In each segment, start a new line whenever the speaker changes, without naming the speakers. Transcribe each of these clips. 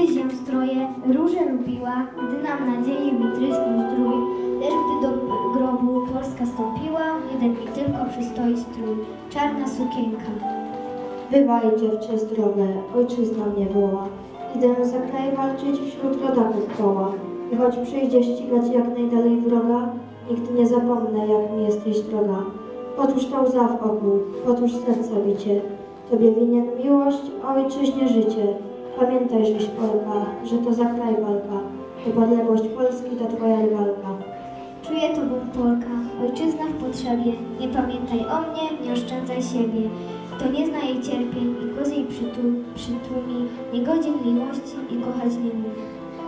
Kiedyś ją stroje, róże lubiła, gdy nam nadzieję wytrysknął strój. Lecz gdy do grobu Polska stąpiła, jeden mi tylko przystoi strój, czarna sukienka.
Bywaj, dziewczę zdrowe, ojczyzna mnie woła. Idę za kraj walczyć wśród rodaków koła. I choć przyjdzie ścigać jak najdalej wroga, nigdy nie zapomnę, jak mi jesteś droga. Otóż ta łza w oku, otóż serca bicie. Tobie winien miłość, a ojczyźnie życie. Pamiętaj, żeś Polka, że to za kraj walka. Niepodległość Polski to twoja rywalka.
Czuję tobą Polka, ojczyzna w potrzebie. Nie pamiętaj o mnie, nie oszczędzaj siebie. Kto nie zna jej cierpień i głos jej przytłumi, nie godzien miłości i kochać nie umie.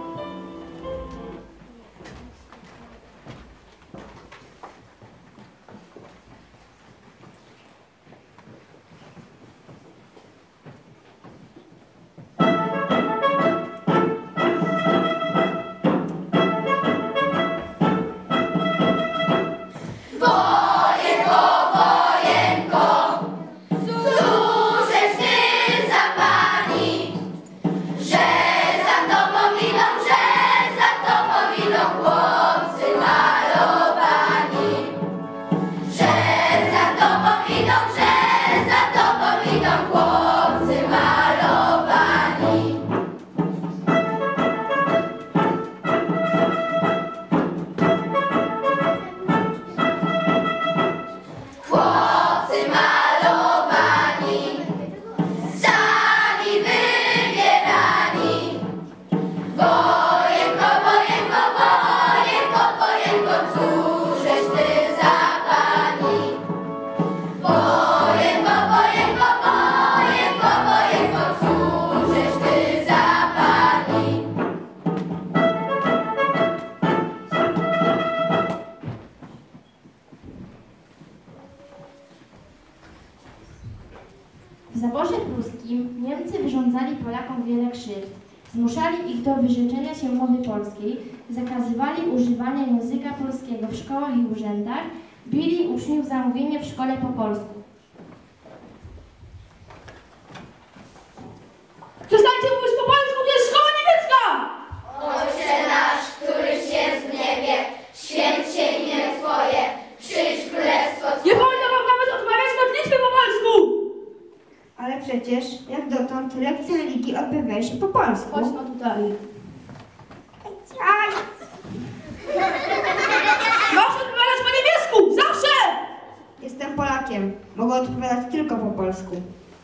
W zaborze pruskim Niemcy wyrządzali Polakom wiele krzywd. Zmuszali ich do wyrzeczenia się mowy polskiej, zakazywali używania języka polskiego w szkołach i urzędach, bili uczniów za mówienie w szkole po polsku.
Przestańcie mówić po polsku, to jest szkoła niemiecka!
Ojcze nasz, któryś jest w niebie, święć się imię Twoje, przyjdź królestwo Twoje.
Nie wolno wam nawet odmawiać modlitwy po polsku!
Ale przecież, jak dotąd, lekcje religii odbywają się po polsku.
Chodź no tutaj.
Aj!
Proszę odpowiadać po niemiecku! Zawsze!
Jestem Polakiem. Mogę odpowiadać tylko po polsku.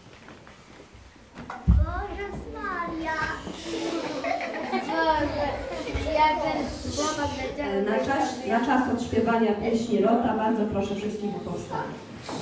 Boże Maria. Boże, jak ten słowa
Na czas odśpiewania pieśni Rota bardzo proszę wszystkich o powstanie.